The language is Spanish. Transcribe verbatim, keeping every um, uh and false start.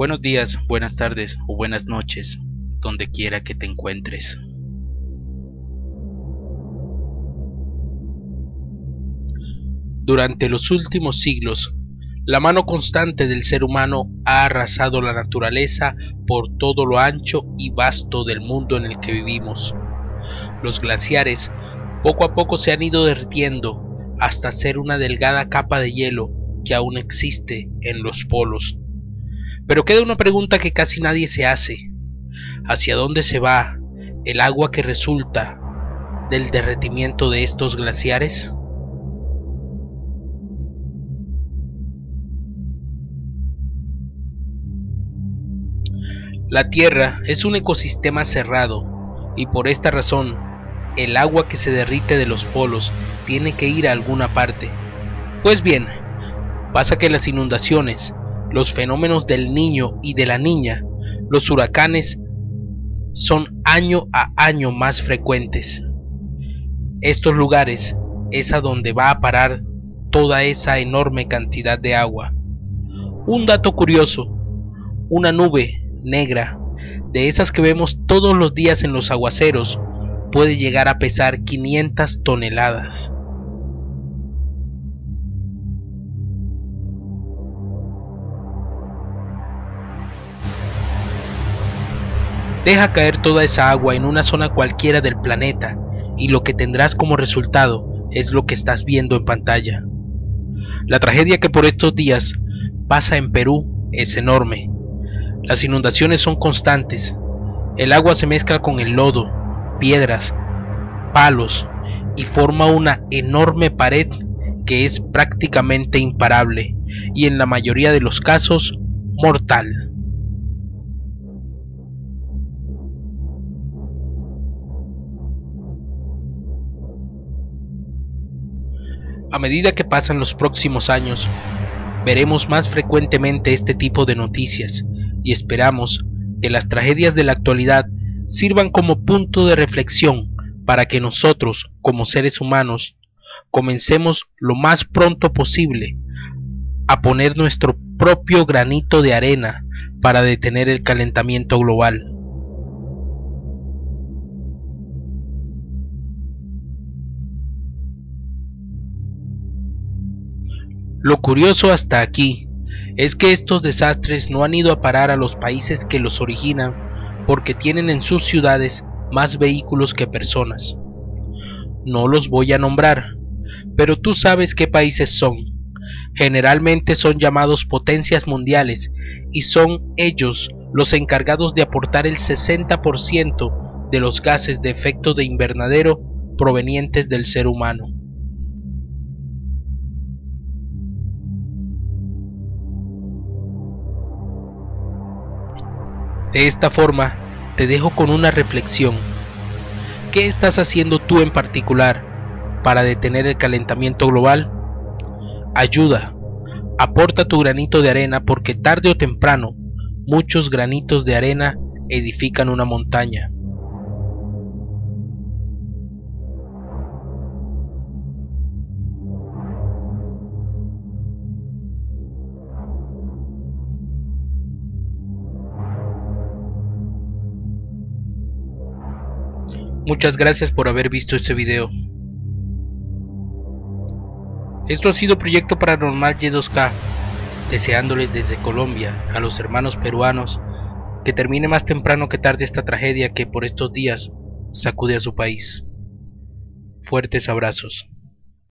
Buenos días, buenas tardes o buenas noches, donde quiera que te encuentres. Durante los últimos siglos, la mano constante del ser humano ha arrasado la naturaleza por todo lo ancho y vasto del mundo en el que vivimos. Los glaciares poco a poco se han ido derritiendo hasta ser una delgada capa de hielo que aún existe en los polos. Pero queda una pregunta que casi nadie se hace: ¿hacia dónde se va el agua que resulta del derretimiento de estos glaciares? La Tierra es un ecosistema cerrado y por esta razón el agua que se derrite de los polos tiene que ir a alguna parte. Pues bien, pasa que las inundaciones, los fenómenos del Niño y de la Niña, los huracanes, son año a año más frecuentes. Estos lugares es a donde va a parar toda esa enorme cantidad de agua. Un dato curioso: una nube negra, de esas que vemos todos los días en los aguaceros, puede llegar a pesar quinientas toneladas. Deja caer toda esa agua en una zona cualquiera del planeta y lo que tendrás como resultado es lo que estás viendo en pantalla. La tragedia que por estos días pasa en Perú es enorme. Las inundaciones son constantes. El agua se mezcla con el lodo, piedras, palos y forma una enorme pared que es prácticamente imparable y en la mayoría de los casos mortal. A medida que pasan los próximos años, veremos más frecuentemente este tipo de noticias y esperamos que las tragedias de la actualidad sirvan como punto de reflexión para que nosotros, como seres humanos, comencemos lo más pronto posible a poner nuestro propio granito de arena para detener el calentamiento global. Lo curioso hasta aquí es que estos desastres no han ido a parar a los países que los originan porque tienen en sus ciudades más vehículos que personas. No los voy a nombrar, pero tú sabes qué países son. Generalmente son llamados potencias mundiales y son ellos los encargados de aportar el sesenta por ciento de los gases de efecto de invernadero provenientes del ser humano. De esta forma, te dejo con una reflexión. ¿Qué estás haciendo tú en particular para detener el calentamiento global? Ayuda, aporta tu granito de arena porque tarde o temprano, muchos granitos de arena edifican una montaña. Muchas gracias por haber visto este video. Esto ha sido Proyecto Paranormal Y dos K, deseándoles desde Colombia a los hermanos peruanos que termine más temprano que tarde esta tragedia que por estos días sacude a su país. Fuertes abrazos.